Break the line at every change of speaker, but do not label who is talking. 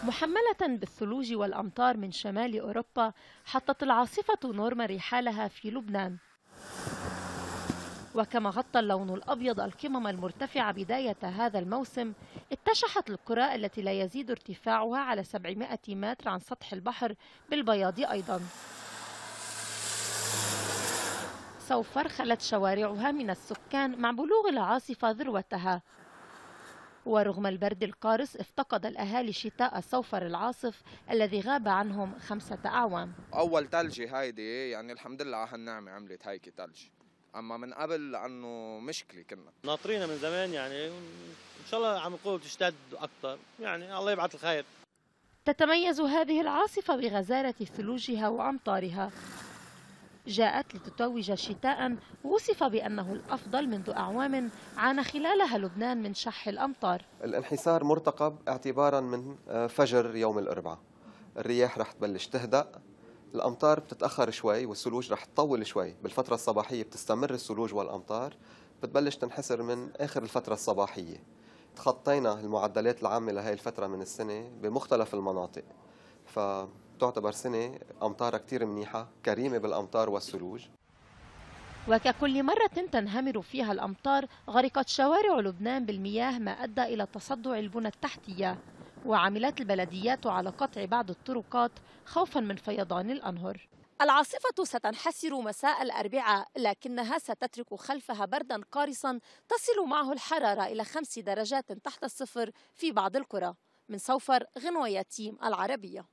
محملة بالثلوج والأمطار من شمال أوروبا، حطت العاصفة نورما رحالها في لبنان. وكما غطى اللون الأبيض القمم المرتفعة بداية هذا الموسم، اتشحت القرى التي لا يزيد ارتفاعها على 700 متر عن سطح البحر بالبياض أيضا. سوفر خلت شوارعها من السكان مع بلوغ العاصفة ذروتها. ورغم البرد القارس افتقد الأهالي شتاء سوفر العاصف الذي غاب عنهم 5 أعوام.
أول تلجي هايدي يعني الحمد لله على هالنعمة عملت هيك تلج، أما من قبل لأنه مشكلة كنا
ناطرينها من زمان يعني إن شاء الله عم نقول تشتد أكثر، يعني الله يبعث الخير.
تتميز هذه العاصفة بغزارة ثلوجها وأمطارها. جاءت لتتوج شتاء وصف بأنه الأفضل منذ أعوام عانى خلالها لبنان من شح الأمطار.
الانحسار مرتقب اعتبارا من فجر يوم الأربعاء. الرياح رح تبلش تهدأ، الأمطار بتتأخر شوي والثلوج رح تطول شوي. بالفترة الصباحية بتستمر الثلوج والأمطار، بتبلش تنحسر من آخر الفترة الصباحية. تخطينا المعدلات العامة لهي الفترة من السنة بمختلف المناطق، فتعتبر سنة أمطارها كتير منيحة كريمة بالأمطار والثلوج.
وككل مرة تنهمر فيها الأمطار، غرقت شوارع لبنان بالمياه ما أدى إلى تصدع البنى التحتية، وعملت البلديات على قطع بعض الطرقات خوفا من فيضان الأنهر. العاصفة ستنحسر مساء الأربعاء، لكنها ستترك خلفها بردا قارصا تصل معه الحرارة إلى 5 درجات تحت الصفر في بعض القرى. من سوفر، غنوة يتيم، العربية.